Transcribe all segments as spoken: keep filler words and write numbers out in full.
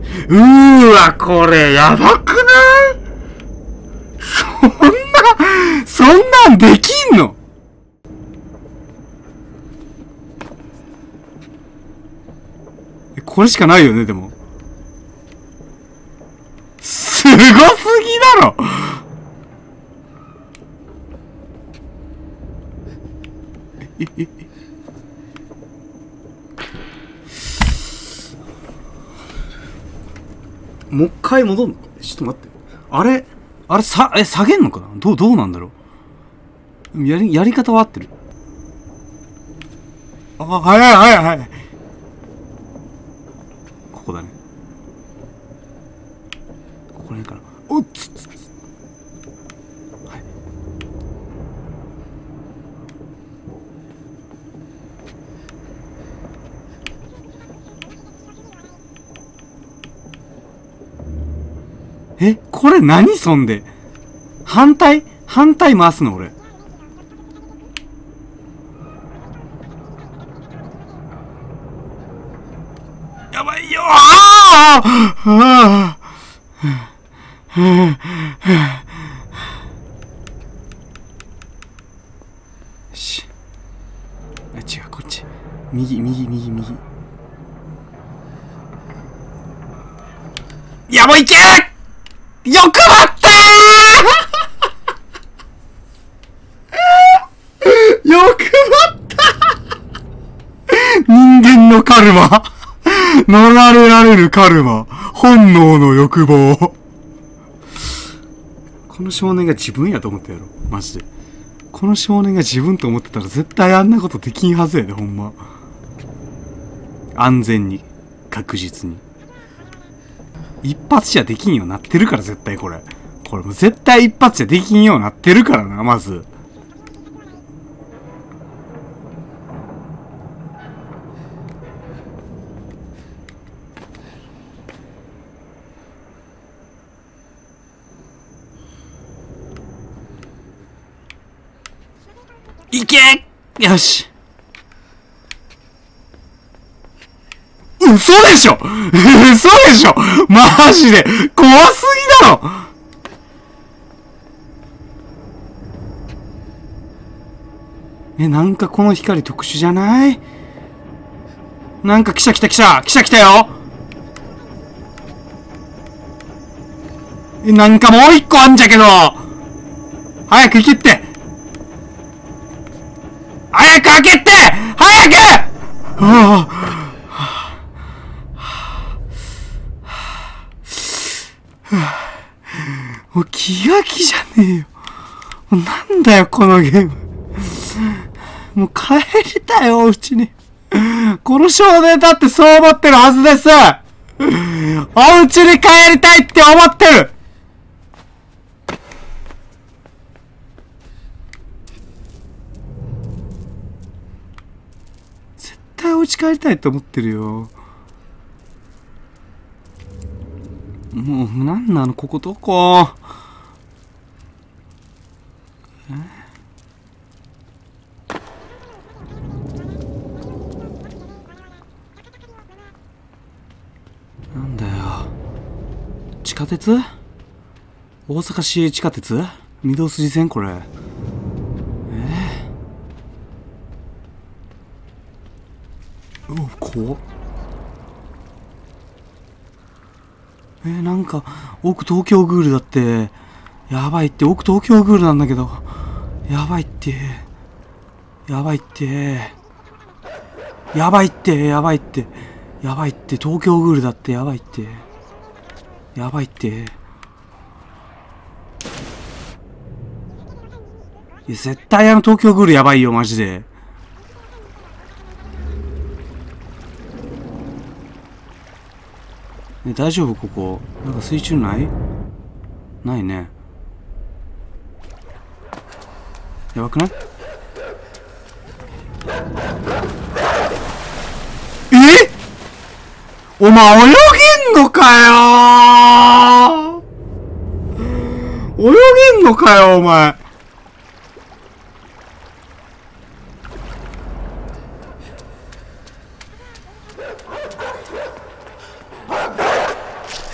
うーわ、これ、やばくない？そんな、そんなんできんの？え、これしかないよね、でも。すごすぎだろ！え、え、え、もう一回戻んのか？ちょっと待って。あれあれさ、え、下げんのかな？どう、どうなんだろう？やり、やり方は合ってる。あ、はいはいはいはい。ここだね。ここら辺かな。おっつっつっつ。はい。え、これ何そんで？反対反対回すの俺。やばいよ。ああよし。あ、違う、こっち。右、右、右、右。やばいけー！よく待ったーよく待った人間のカルマ逃れられるカルマ本能の欲望この少年が自分やと思ったやろマジで。この少年が自分と思ってたら絶対あんなことできんはずやで、ほんま。安全に確実に一発じゃできんようになってるから、絶対これ。これもう絶対一発じゃできんようになってるからな、まず。いけ！よし。嘘でしょ嘘でしょマジで怖すぎだろ。え、なんかこの光特殊じゃない？なんか来た来た来た来た来たよ。え、なんかもう一個あんじゃけど早く行けって。早く開けて早く。はあもう気が気じゃねえよ。なんだよこのゲーム。もう帰りたいようちに。この少年だってそう思ってるはずです。お家に帰りたいって思ってる。絶対お家帰りたいって思ってるよ。もう、なんなのここどこ？え？なんだよ。地下鉄？大阪市営地下鉄？御堂筋線これ。えー、うわ、怖っ。えー、なんか、奥東京グールだって、やばいって、奥東京グールなんだけど、やばいって、やばいって、やばいって、やばいって、やばいって、東京グールだって、やばいって、やばいって。いや、絶対あの東京グールやばいよ、マジで。ね、大丈夫ここ。なんか水中ない？ないね。やばくない？え？お前泳げんのかよー！泳げんのかよ、お前。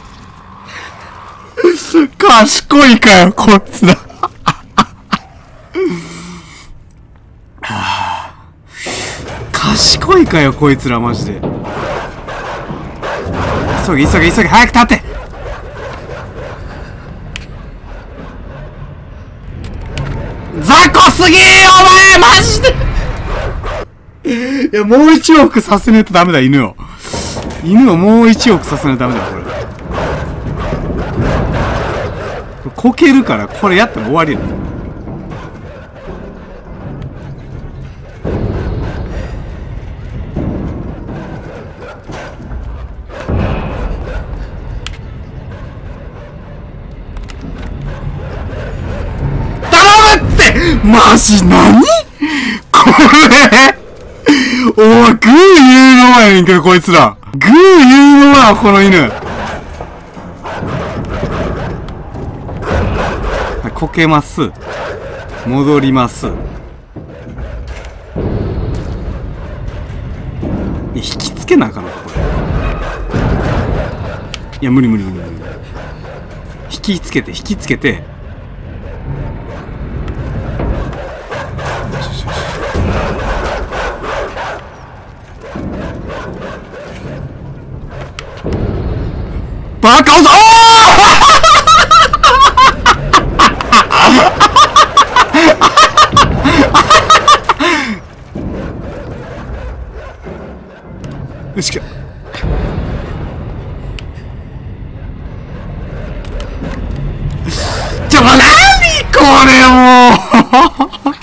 賢いかよ、こいつら。賢いかよ、こいつら、マジで。急げ、急げ、急げ、早く立て。雑魚すぎーお前、マジで。いや、もう一往復させねえとダメだ、犬を。犬をもう一往復させないとダメだ、これ。こけるから、これやったら終わりや。頼むって、マジ何これおい、グー言うのやねんけど、こいつら。グー言うのや、この犬。こけます。戻ります。いや、引きつけなあかんのか、これ。いや、無理無理無理無理。引きつけて、引きつけて。バカおぞよしか。ちょ、なにこれもう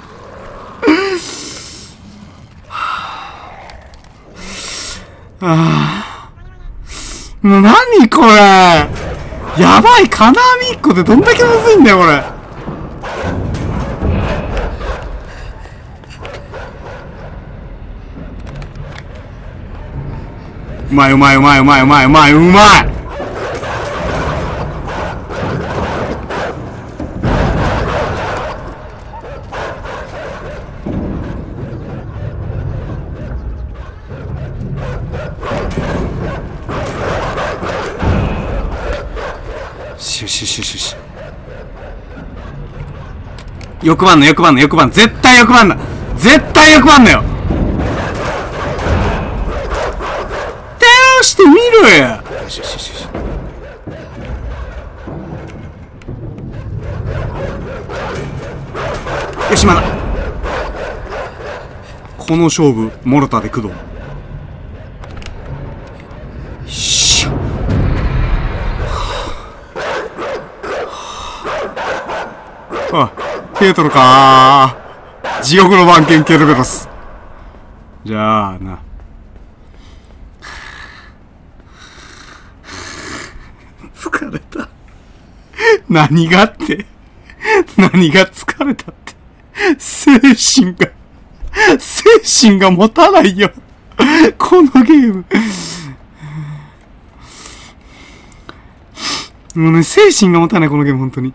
ああ。もうなにこれ。やばい、金網っこってどんだけむずいんだよ、これ。うまいうまいうまいうまいうまいうまいうまい。しよしよしよしよし。欲張んの欲張んの欲張んの、絶対欲張んな、絶対欲張んなよ。倒してみろや。よしよしよしよし。よし、まだこの勝負モルタで工藤。あ、ケートルかー。地獄の番犬ケルベロス。じゃあな。疲れた。何がって何が疲れたって。精神が、精神が持たないよ。このゲーム。もうね、精神が持たない、このゲーム、本当に。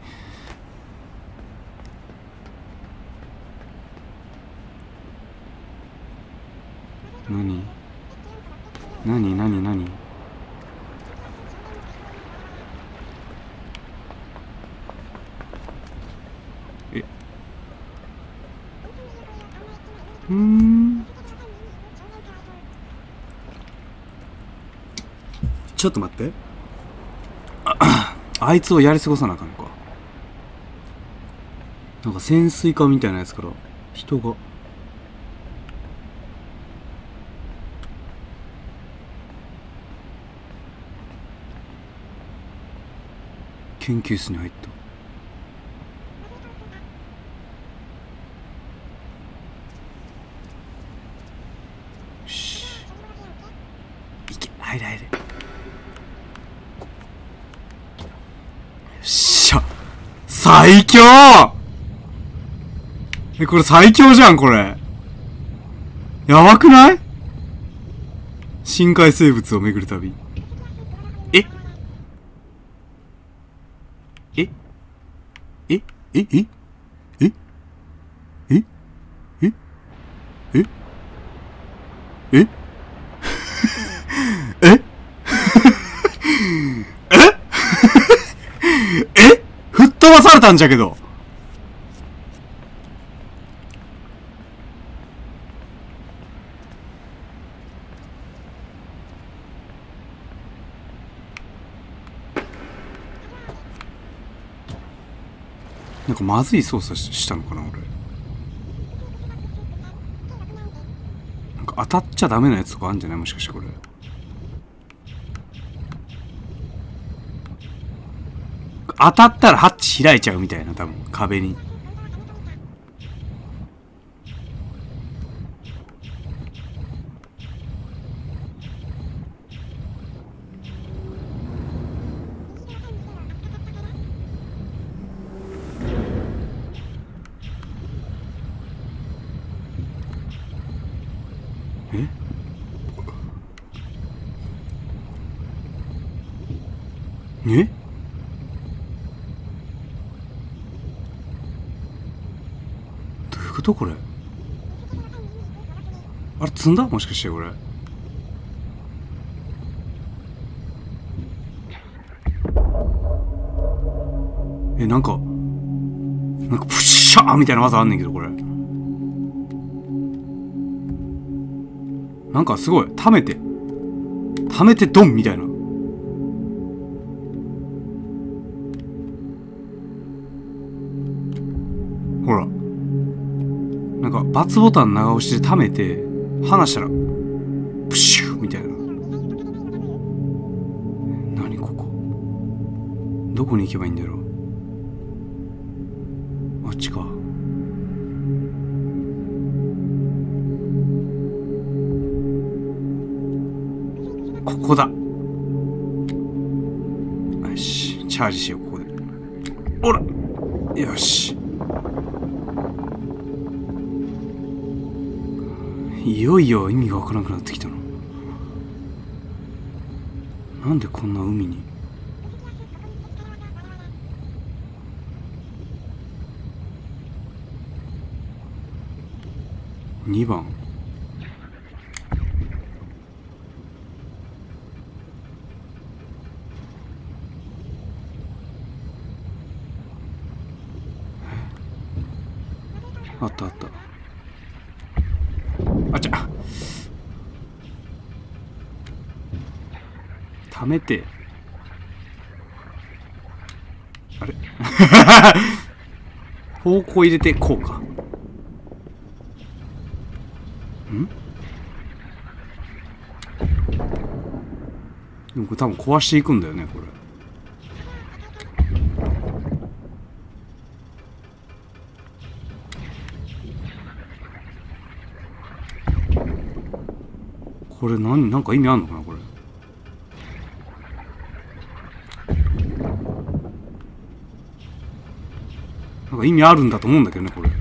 何何何何うーん。ちょっと待って。あ, あいつをやり過ごさなあかんのか。なんか潜水艦みたいなやつから人が。研究室に入った。よし。いけ、入れ入れ。よっしゃ。最強。え、これ最強じゃん、これ。やばくない？深海生物を巡る旅。えええええええええええええ吹っ飛ばされたんじゃけど。なんかまずい操作したのかな俺。なんか当たっちゃダメなやつとかあるんじゃない？もしかしてこれ。当たったらハッチ開いちゃうみたいな、多分壁に。ええどういうことこれ。あれ積んだ？もしかしてこれ。え、なんかなんかプッシャーみたいな技あんねんけどこれ。なんかすごい溜めて溜めてドンみたいな。ほらなんか×ボタン長押しで溜めて離したらプシューみたいな。何ここ。どこに行けばいいんだろう。あっちか。ここだ。よしチャージしよう。ここでほらよし。いよいよ意味がわからなくなってきたな。なんでこんな海に。にばんあったあった。あちゃ溜めてあれ方向入れてこうか。んでもこれ多分壊していくんだよねこれ。これ何なんか意味あんのかなこれ。なんか意味あるんだと思うんだけどねこれ。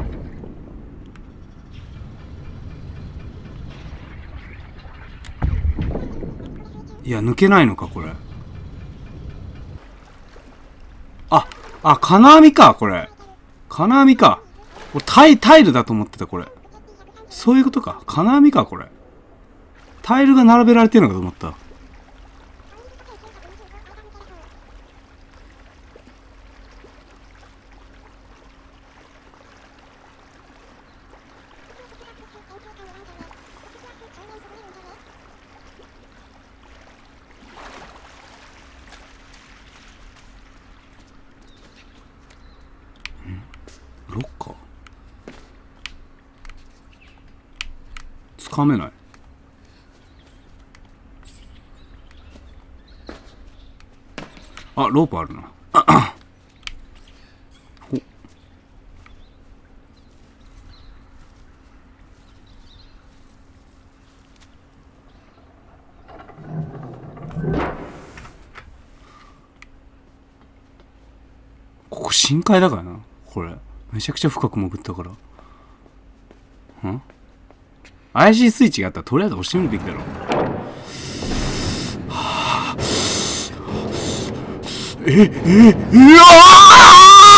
いや抜けないのかこれ。ああ金網かこれ。金網か。俺タイタイルだと思ってたこれ。そういうことか。金網かこれ。タイルが並べられてるのかと思った。 ロッカーつかめない。あ、ロープあるな。ほここ深海だからな。これめちゃくちゃ深く潜ったから。ん怪しいスイッチがあったらとりあえず押してみるべきだろ。はあ、ええうわ